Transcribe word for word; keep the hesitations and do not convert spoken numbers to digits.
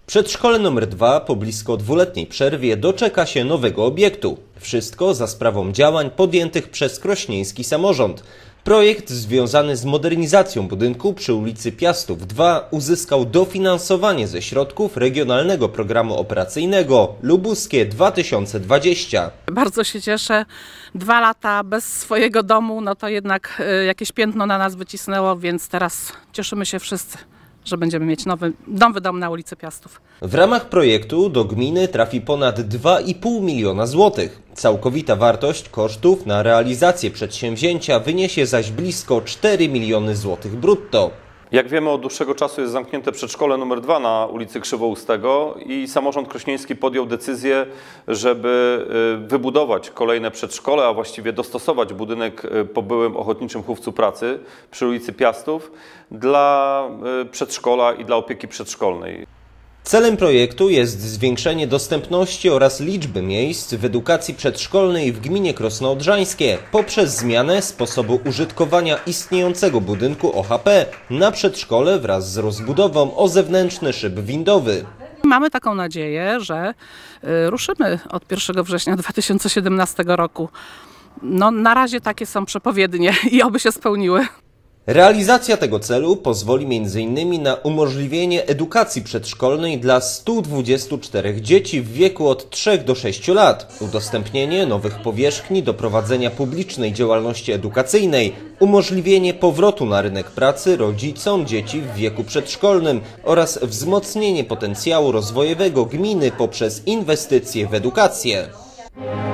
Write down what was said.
Przedszkole numer dwa po blisko dwuletniej przerwie doczeka się nowego obiektu. Wszystko za sprawą działań podjętych przez krośnieński samorząd. Projekt związany z modernizacją budynku przy ulicy Piastów dwa uzyskał dofinansowanie ze środków Regionalnego Programu Operacyjnego Lubuskie dwa tysiące dwadzieścia. Bardzo się cieszę. Dwa lata bez swojego domu, no to jednak jakieś piętno na nas wycisnęło, więc teraz cieszymy się wszyscy, że będziemy mieć nowy, nowy dom na ulicy Piastów. W ramach projektu do gminy trafi ponad dwa i pół miliona złotych. Całkowita wartość kosztów na realizację przedsięwzięcia wyniesie zaś blisko cztery miliony złotych brutto. Jak wiemy, od dłuższego czasu jest zamknięte przedszkole numer dwa na ulicy Krzywoustego i samorząd krośnieński podjął decyzję, żeby wybudować kolejne przedszkole, a właściwie dostosować budynek po byłym Ochotniczym Chówcu Pracy przy ulicy Piastów dla przedszkola i dla opieki przedszkolnej. Celem projektu jest zwiększenie dostępności oraz liczby miejsc w edukacji przedszkolnej w gminie Krosno Odrzańskie poprzez zmianę sposobu użytkowania istniejącego budynku O H P na przedszkole wraz z rozbudową o zewnętrzny szyb windowy. Mamy taką nadzieję, że ruszymy od pierwszego września dwa tysiące siedemnastego roku. No, na razie takie są przepowiednie i oby się spełniły. Realizacja tego celu pozwoli między innymi na umożliwienie edukacji przedszkolnej dla stu dwudziestu czterech dzieci w wieku od trzech do sześciu lat, udostępnienie nowych powierzchni do prowadzenia publicznej działalności edukacyjnej, umożliwienie powrotu na rynek pracy rodzicom dzieci w wieku przedszkolnym oraz wzmocnienie potencjału rozwojowego gminy poprzez inwestycje w edukację.